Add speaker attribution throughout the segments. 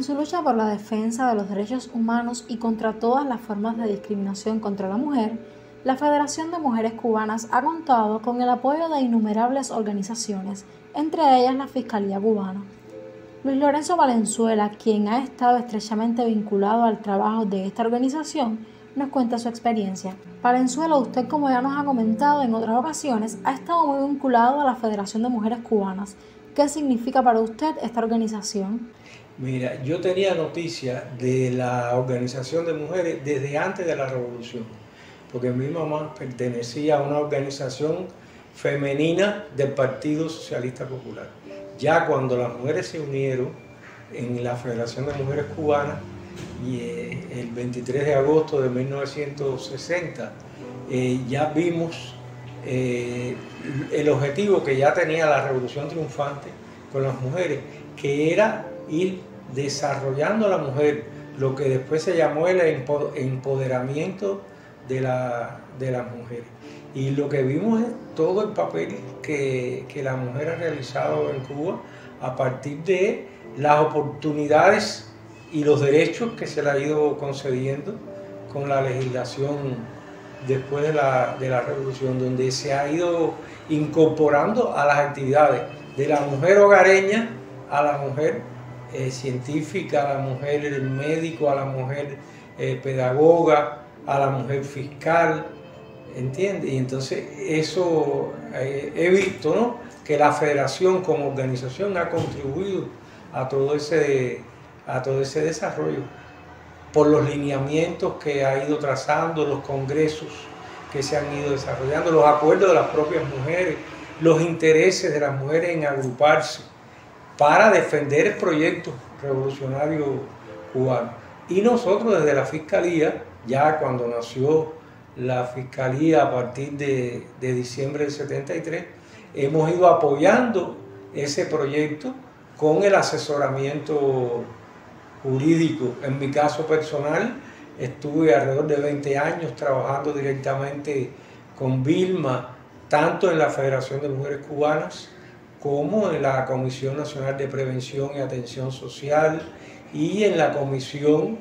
Speaker 1: su lucha por la defensa de los derechos humanos y contra todas las formas de discriminación contra la mujer, la Federación de Mujeres Cubanas ha contado con el apoyo de innumerables organizaciones, entre ellas la Fiscalía Cubana. Luis Lorenzo Valenzuela, quien ha estado estrechamente vinculado al trabajo de esta organización, nos cuenta su experiencia. Valenzuela, usted, como ya nos ha comentado en otras ocasiones, ha estado muy vinculado a la Federación de Mujeres Cubanas. ¿Qué significa para usted esta organización?
Speaker 2: Mira, yo tenía noticia de la organización de mujeres desde antes de la revolución, porque mi mamá pertenecía a una organización femenina del Partido Socialista Popular. Ya cuando las mujeres se unieron en la Federación de Mujeres Cubanas, y el 23 de agosto de 1960, ya vimos el objetivo que ya tenía la Revolución Triunfante con las mujeres, que era ir desarrollando a la mujer, lo que después se llamó el empoderamiento de las mujeres. Y lo que vimos es todo el papel que la mujer ha realizado en Cuba a partir de las oportunidades y los derechos que se le ha ido concediendo con la legislación después de la revolución, donde se ha ido incorporando a las actividades de la mujer hogareña, a la mujer científica, a la mujer médico, a la mujer pedagoga, a la mujer fiscal, ¿entiendes? Y entonces eso he visto, ¿no?, que la federación como organización ha contribuido a todo ese desarrollo por los lineamientos que ha ido trazando, los congresos que se han ido desarrollando, los acuerdos de las propias mujeres, los intereses de las mujeres en agruparse para defender el proyecto revolucionario cubano. Y nosotros desde la Fiscalía, ya cuando nació la Fiscalía a partir de diciembre del 73, hemos ido apoyando ese proyecto con el asesoramiento jurídico. En mi caso personal, estuve alrededor de 20 años trabajando directamente con Vilma, tanto en la Federación de Mujeres Cubanas como en la Comisión Nacional de Prevención y Atención Social y en la Comisión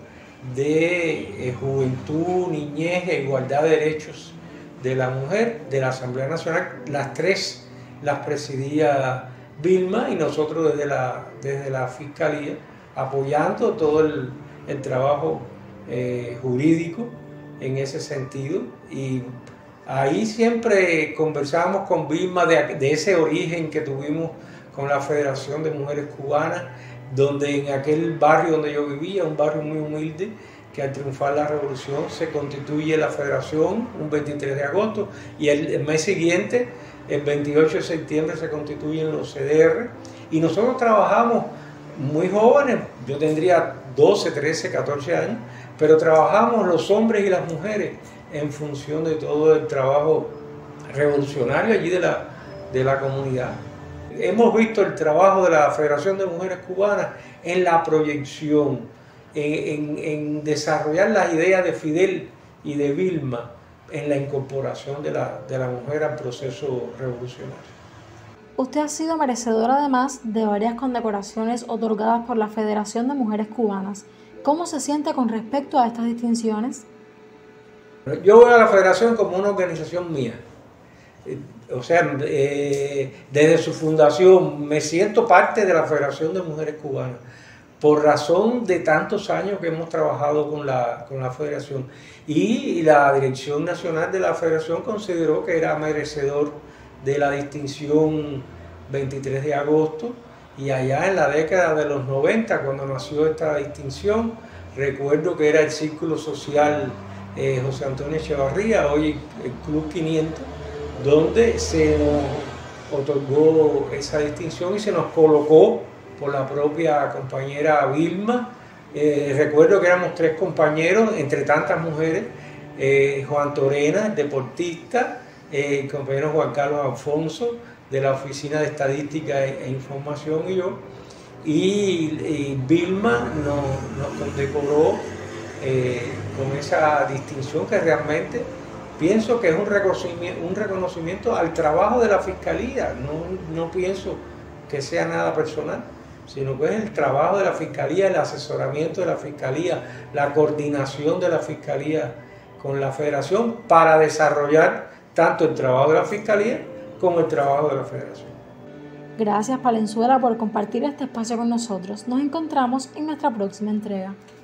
Speaker 2: de Juventud, Niñez e Igualdad de Derechos de la Mujer de la Asamblea Nacional. Las tres las presidía Vilma y nosotros desde la Fiscalía, apoyando todo el trabajo jurídico en ese sentido. Y ahí siempre conversábamos con Vilma de ese origen que tuvimos con la Federación de Mujeres Cubanas, donde en aquel barrio donde yo vivía, un barrio muy humilde, que al triunfar la revolución se constituye la federación un 23 de agosto y el mes siguiente, el 28 de septiembre, se constituyen los CDR, y nosotros trabajamos muy jóvenes, yo tendría 12, 13, 14 años, pero trabajamos los hombres y las mujeres en función de todo el trabajo revolucionario allí de la comunidad. Hemos visto el trabajo de la Federación de Mujeres Cubanas en la proyección, en desarrollar las ideas de Fidel y de Vilma en la incorporación de la mujer al proceso revolucionario.
Speaker 1: Usted ha sido merecedor además de varias condecoraciones otorgadas por la Federación de Mujeres Cubanas. ¿Cómo se siente con respecto a estas distinciones?
Speaker 2: Yo veo a la Federación como una organización mía. O sea, desde su fundación me siento parte de la Federación de Mujeres Cubanas por razón de tantos años que hemos trabajado con la Federación, y la Dirección Nacional de la Federación consideró que era merecedor de la distinción 23 de agosto, y allá en la década de los 90, cuando nació esta distinción, recuerdo que era el Círculo Social José Antonio Echevarría, hoy el Club 500, donde se nos otorgó esa distinción y se nos colocó por la propia compañera Vilma. Recuerdo que éramos 3 compañeros, entre tantas mujeres, Juan Torena, deportista, el compañero Juan Carlos Alfonso, de la Oficina de Estadística e Información, y yo, y Vilma nos condecoró con esa distinción, que realmente pienso que es un reconocimiento al trabajo de la Fiscalía. No pienso que sea nada personal, sino que es el trabajo de la Fiscalía, el asesoramiento de la Fiscalía, la coordinación de la Fiscalía con la Federación para desarrollar tanto el trabajo de la Fiscalía como el trabajo de la Federación.
Speaker 1: Gracias, Palenzuela, por compartir este espacio con nosotros. Nos encontramos en nuestra próxima entrega.